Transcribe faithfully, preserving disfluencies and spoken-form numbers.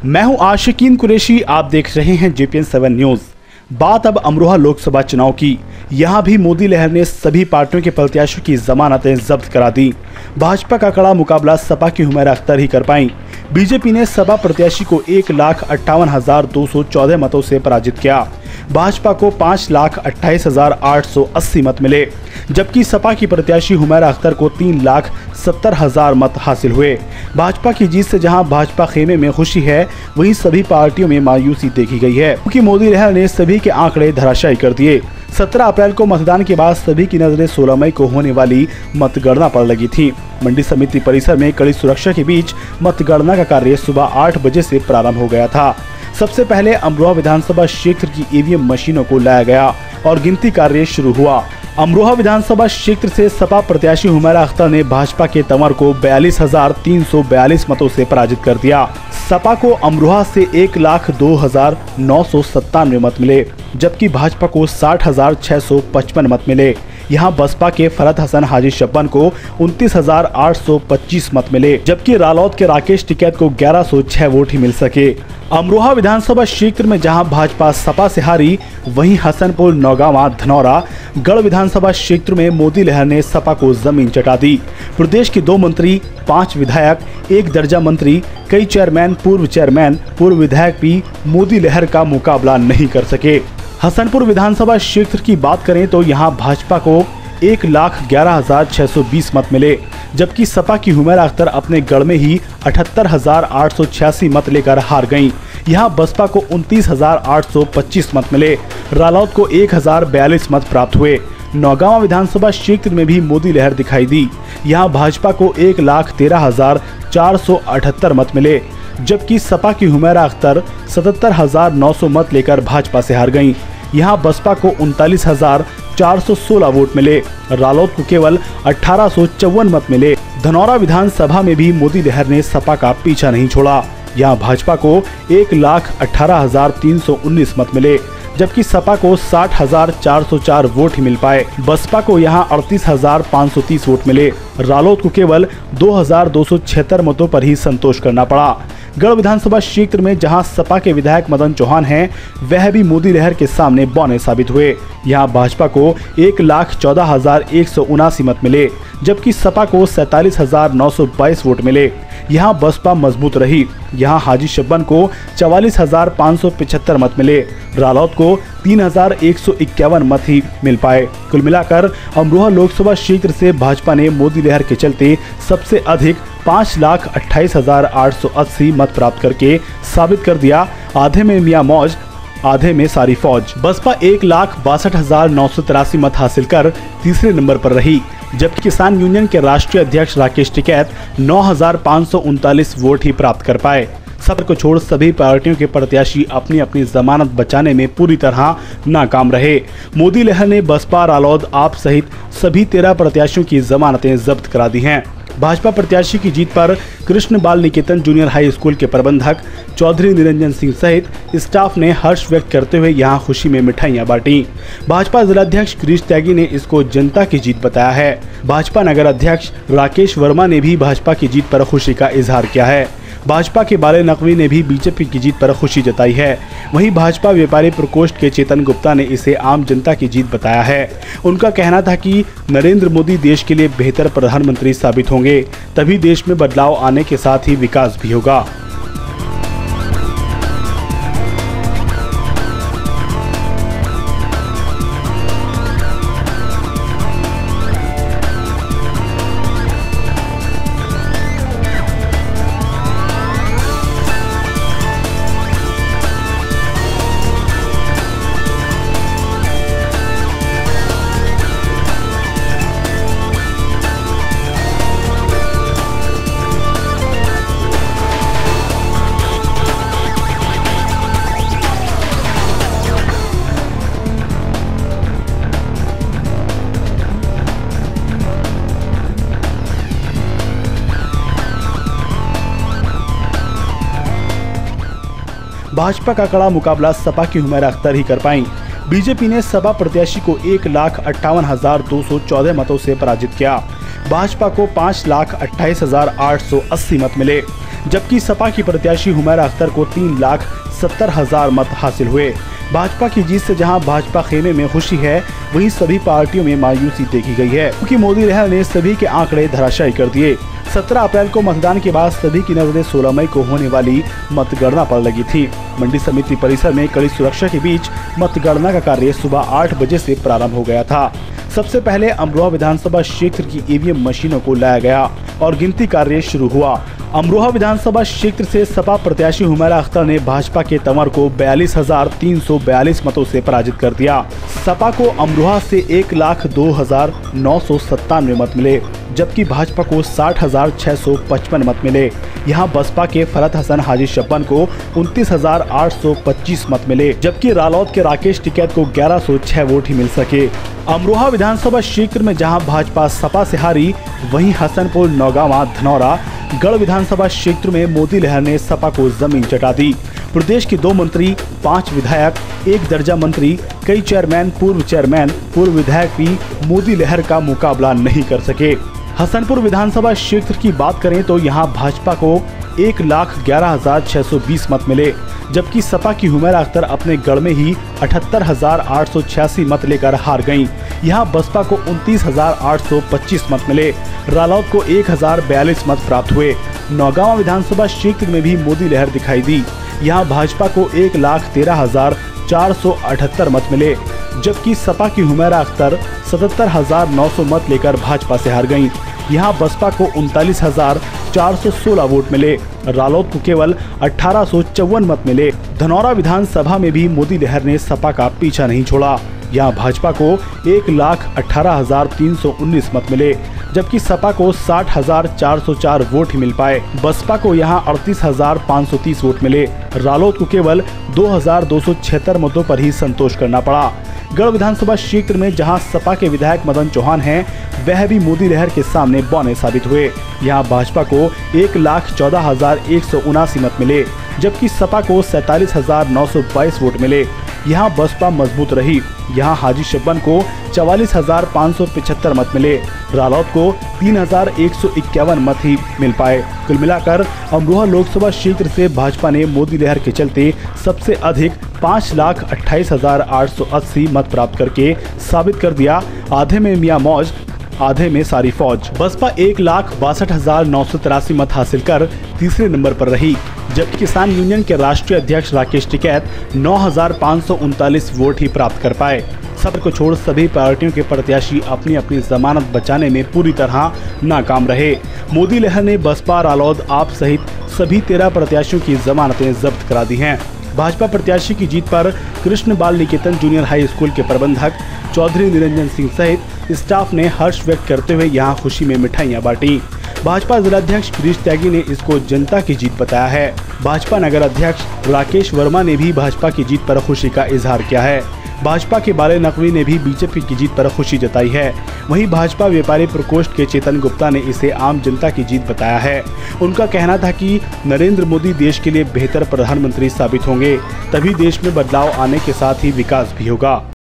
मैं हूं आशिकीन कुरैशी, आप देख रहे हैं J P N seven news. बात अब अमरोहा लोकसभा चुनाव की। यहां भी मोदी लहर ने सभी पार्टियों के प्रत्याशियों की जमानतें जब्त करा दी। भाजपा का कड़ा मुकाबला सपा की हुमैरा अख्तर ही कर पाई। बीजेपी ने सपा प्रत्याशी को एक लाख अट्ठावन हजार दो सौ चौदह मतों से पराजित किया। भाजपा को पाँच लाख अट्ठाईस हजार आठ सौ अस्सी मत मिले, जबकि सपा की प्रत्याशी हुमैरा अख्तर को तीन लाख सत्तर हजार मत हासिल हुए। भाजपा की जीत से जहां भाजपा खेमे में खुशी है, वहीं सभी पार्टियों में मायूसी देखी गई है, क्योंकि मोदी लहर ने सभी के आंकड़े धराशायी कर दिए। सत्रह अप्रैल को मतदान के बाद सभी की नजरें सोलह मई को होने वाली मतगणना पर लगी थी। मंडी समिति परिसर में कड़ी सुरक्षा के बीच मतगणना का कार्य सुबह आठ बजे से प्रारंभ हो गया था। सबसे पहले अमरोहा विधानसभा क्षेत्र की ई वी एम मशीनों को लाया गया और गिनती कार्य शुरू हुआ। अमरोहा विधानसभा क्षेत्र से सपा प्रत्याशी हुमैरा अख्तर ने भाजपा के तंवर को बयालीस हजार तीन सौ बयालीस मतों से पराजित कर दिया। सपा को अमरोहा से एक लाख दो हजार नौ सौ सत्तानवे मत मिले, जबकि भाजपा को साठ हजार छह सौ पचपन मत मिले। यहाँ बसपा के फरहत हसन हाजी शब्बन को उनतीस हजार आठ सौ पच्चीस मत मिले, जबकि रालौद के राकेश टिकैत को ग्यारह सौ छह वोट ही मिल सके। अमरोहा विधानसभा क्षेत्र में जहां भाजपा सपा से हारी, वहीं हसनपुर, नौगावा, धनौरा, गढ़ विधानसभा क्षेत्र में मोदी लहर ने सपा को जमीन चटा दी। प्रदेश के दो मंत्री, पांच विधायक, एक दर्जा मंत्री, कई चेयरमैन, पूर्व चेयरमैन, पूर्व विधायक भी मोदी लहर का मुकाबला नहीं कर सके। हसनपुर विधानसभा क्षेत्र की बात करें तो यहां भाजपा को एक लाख ग्यारह हजार छह सौ बीस मत मिले, जबकि सपा की हुमैरा अख्तर अपने गढ़ में ही अठहत्तर हजार आठ सौ छियासी मत लेकर हार गईं। यहां बसपा को उनतीस हजार आठ सौ पच्चीस मत मिले। रालौद को एक हजार बयालीस मत प्राप्त हुए। नौगावा विधानसभा क्षेत्र में भी मोदी लहर दिखाई दी। यहां भाजपा को एक लाख तेरह हजार चार सौ अठहत्तर मत मिले, जबकि सपा की हुमैरा अख्तर सतहत्तर हजार नौ सौ मत लेकर भाजपा से हार गईं। यहाँ बसपा को उनतालीस हजार चार सौ सोलह वोट मिले। रालौद को केवल अठारह सौ चौवन मत मिले। धनौरा विधानसभा में भी मोदी लहर ने सपा का पीछा नहीं छोड़ा। यहाँ भाजपा को एक लाख अठारह हजार तीन सौ उन्नीस मत मिले, जबकि सपा को साठ हजार चार सौ चार वोट ही मिल पाए। बसपा को यहाँ अड़तीस हजार पाँच सौ तीस वोट मिले। रालौद को केवल दो हजार दो सौ छिहत्तर मतों पर ही संतोष करना पड़ा। गढ़ विधानसभा क्षेत्र में जहां सपा के विधायक मदन चौहान हैं, वह भी मोदी लहर के सामने बौने साबित हुए। यहां भाजपा को एक लाख चौदह हजार एक सौ उनासी मत मिले, जबकि सपा को सैतालीस हजार नौ सौ बाईस वोट मिले। यहां बसपा मजबूत रही। यहां हाजी शब्बन को चवालीस हजार पाँच सौ पिछहत्तर मत मिले। रालौद को तीन हजार एक सौ इक्यावन मत ही मिल पाए। कुल मिलाकर अमरोहा लोकसभा क्षेत्र से भाजपा ने मोदी लहर के चलते सबसे अधिक पाँच लाख अट्ठाईस हजार आठ सौ अस्सी मत प्राप्त करके साबित कर दिया, आधे में मियां मौज, आधे में सारी फौज। बसपा एक लाख बासठ हजार नौ सौ तिरासी मत हासिल कर तीसरे नंबर पर रही, जबकि किसान यूनियन के राष्ट्रीय अध्यक्ष राकेश टिकैत नौ हजार पाँच सौ उनतालीस वोट ही प्राप्त कर पाए। सपा को छोड़ सभी पार्टियों के प्रत्याशी अपनी अपनी जमानत बचाने में पूरी तरह नाकाम रहे। मोदी लहर ने बसपा, रालौद, आप सहित सभी तेरह प्रत्याशियों की जमानतें जब्त करा दी हैं। भाजपा प्रत्याशी की जीत पर कृष्ण बाल निकेतन जूनियर हाई स्कूल के प्रबंधक चौधरी निरंजन सिंह सहित स्टाफ ने हर्ष व्यक्त करते हुए यहां खुशी में मिठाइयां बांटी। भाजपा जिलाध्यक्ष गिरीश त्यागी ने इसको जनता की जीत बताया है। भाजपा नगर अध्यक्ष राकेश वर्मा ने भी भाजपा की जीत पर खुशी का इजहार किया है। भाजपा के बाले नकवी ने भी बीजेपी की जीत पर खुशी जताई है। वहीं भाजपा व्यापारी प्रकोष्ठ के चेतन गुप्ता ने इसे आम जनता की जीत बताया है। उनका कहना था कि नरेंद्र मोदी देश के लिए बेहतर प्रधानमंत्री साबित होंगे, तभी देश में बदलाव आने के साथ ही विकास भी होगा। भाजपा का कड़ा मुकाबला सपा की हुमैरा अख्तर ही कर पाई। बीजेपी ने सपा प्रत्याशी को एक लाख अट्ठावन हजार दो सौ चौदह मतों से पराजित किया। भाजपा को पाँच लाख अट्ठाईस हजार आठ सौ अस्सी मत मिले, जबकि सपा की प्रत्याशी हुमैरा अख्तर को तीन लाख सत्तर हजार मत हासिल हुए। भाजपा की जीत से जहां भाजपा खेमे में खुशी है, वहीं सभी पार्टियों में मायूसी देखी गई है, क्योंकि मोदी लहर ने सभी के आंकड़े धराशायी कर दिए। सत्रह अप्रैल को मतदान के बाद सभी की नजरें सोलह मई को होने वाली मतगणना पर लगी थी। मंडी समिति परिसर में कड़ी सुरक्षा के बीच मतगणना का कार्य सुबह आठ बजे से प्रारंभ हो गया था। सबसे पहले अमरोहा विधानसभा क्षेत्र की ईवीएम मशीनों को लाया गया और गिनती कार्य शुरू हुआ। अमरोहा विधानसभा क्षेत्र से सपा प्रत्याशी हुमैरा अख्तर ने भाजपा के तंवर को बयालीस हजार तीन सौ बयालीस मतों से पराजित कर दिया। सपा को अमरोहा से एक लाख दो हजार नौ सौ सत्तानवे मत मिले, जबकि भाजपा को साठ हजार छह सौ पचपन मत मिले। यहाँ बसपा के फरहत हसन हाजी शब्बन को उनतीस हजार आठ सौ पच्चीस मत मिले, जबकि रालौद के राकेश टिकैत को ग्यारह सौ छह वोट ही मिल सके। अमरोहा विधानसभा क्षेत्र में जहां भाजपा सपा से हारी, वहीं हसनपुर, नौगावा, धनौरा, गढ़ विधानसभा क्षेत्र में मोदी लहर ने सपा को जमीन चटा दी। प्रदेश के दो मंत्री, पांच विधायक, एक दर्जा मंत्री, कई चेयरमैन, पूर्व चेयरमैन, पूर्व विधायक भी मोदी लहर का मुकाबला नहीं कर सके। हसनपुर विधानसभा क्षेत्र की बात करें तो यहां भाजपा को एक लाख ग्यारह हजार छह सौ बीस मत मिले, जबकि सपा की हुमैरा अख्तर अपने गढ़ में ही अठहत्तर हजार आठ सौ छियासी मत लेकर हार गयी। यहाँ बसपा को उनतीस हजार आठ सौ पच्चीस मत मिले, रालौद को एक हजार बयालीस मत प्राप्त हुए। नौगावा विधानसभा क्षेत्र में भी मोदी लहर दिखाई दी। यहाँ भाजपा को एक लाख तेरह हजार चार सौ अठहत्तर मत मिले, जबकि सपा की हुमैरा अख्तर सतहत्तर हजार नौ सौ मत लेकर भाजपा से हार गयी। यहाँ बसपा को उनतालीस हजार चार सौ सोलह वोट मिले, रालौद को केवल अठारह सौ चौवन मत मिले। धनौरा विधानसभा में भी मोदी लहर ने सपा का पीछा नहीं छोड़ा। यहाँ भाजपा को एक लाख अठारह हजार तीन सौ उन्नीस मत मिले, जबकि सपा को साठ हजार चार सौ चार वोट ही मिल पाए। बसपा को यहाँ अड़तीस हजार पाँच सौ तीस वोट मिले, रालौद को केवल दो हजार दो सौ छिहत्तर मतों पर ही संतोष करना पड़ा। गढ़ विधानसभा क्षेत्र में जहां सपा के विधायक मदन चौहान हैं, वह भी मोदी लहर के सामने बौने साबित हुए। यहां भाजपा को एक लाख चौदह हजार एक सौ उनासी मत मिले, जबकि सपा को सैतालीस हजार नौ सौ बाईस वोट मिले। यहां बसपा मजबूत रही। यहां हाजी शब्बन को चवालीस हजार पाँच सौ पिछहत्तर मत मिले, रालौद को तीन हजार एक सौ इक्यावन मत ही मिल पाए। कुल मिलाकर अमरोहा लोकसभा क्षेत्र से भाजपा ने मोदी लहर के चलते सबसे अधिक पाँच लाख अट्ठाईस हजार आठ सौ अस्सी मत प्राप्त करके साबित कर दिया, आधे में मियां मौज, आधे में सारी फौज। बसपा एक लाख बासठ हजार नौ सौ तिरासी मत हासिल कर तीसरे नंबर पर रही, जबकि किसान यूनियन के राष्ट्रीय अध्यक्ष राकेश टिकैत नौ हजार पाँच सौ उनतालीस वोट ही प्राप्त कर पाए। सपा को छोड़ सभी पार्टियों के प्रत्याशी अपनी अपनी जमानत बचाने में पूरी तरह नाकाम रहे। मोदी लहर ने बसपा, रालौद, आप सहित सभी तेरह प्रत्याशियों की जमानतें जब्त करा दी हैं। भाजपा प्रत्याशी की जीत पर कृष्ण बाल निकेतन जूनियर हाई स्कूल के प्रबंधक चौधरी निरंजन सिंह सहित स्टाफ ने हर्ष व्यक्त करते हुए यहां खुशी में मिठाइयां बांटी। भाजपा जिलाध्यक्ष गिरीश त्यागी ने इसको जनता की जीत बताया है। भाजपा नगर अध्यक्ष राकेश वर्मा ने भी भाजपा की जीत पर खुशी का इजहार किया है। भाजपा के बाले नकवी ने भी बीजेपी की जीत पर खुशी जताई है। वहीं भाजपा व्यापारी प्रकोष्ठ के चेतन गुप्ता ने इसे आम जनता की जीत बताया है। उनका कहना था कि नरेंद्र मोदी देश के लिए बेहतर प्रधानमंत्री साबित होंगे, तभी देश में बदलाव आने के साथ ही विकास भी होगा।